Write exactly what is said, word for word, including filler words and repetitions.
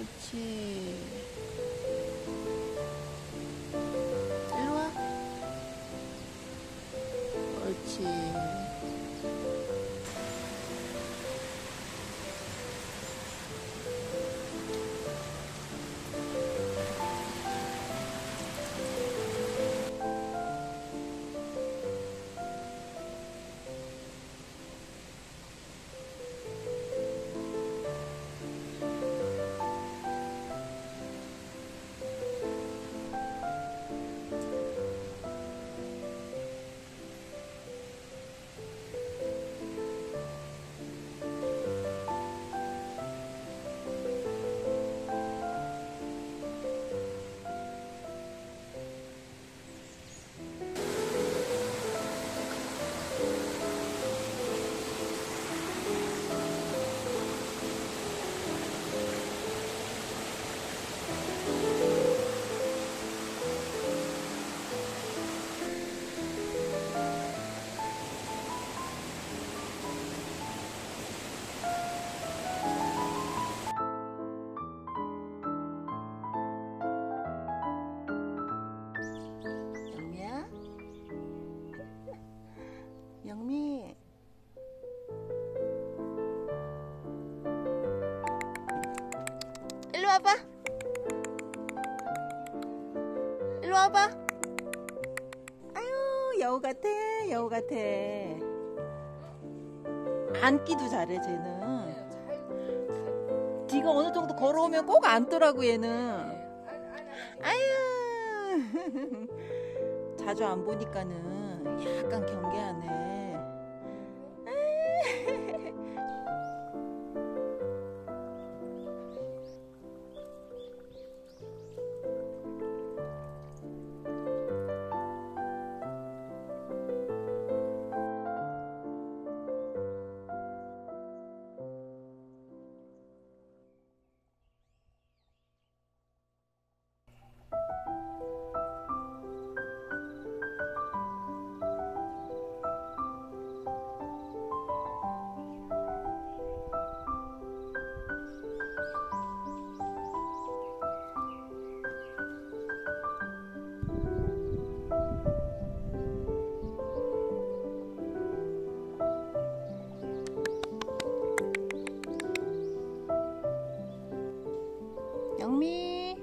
옳지. 일로 와. 옳지. 영미야? 영미. 일로 와봐. 일로 와봐. 아유, 여우 같아, 여우 같아. 앉기도 잘해, 쟤는. 네가 어느 정도 걸어오면 꼭 앉더라고, 얘는. 아유. 자주 안 보니까는 약간 경계하네. 영미.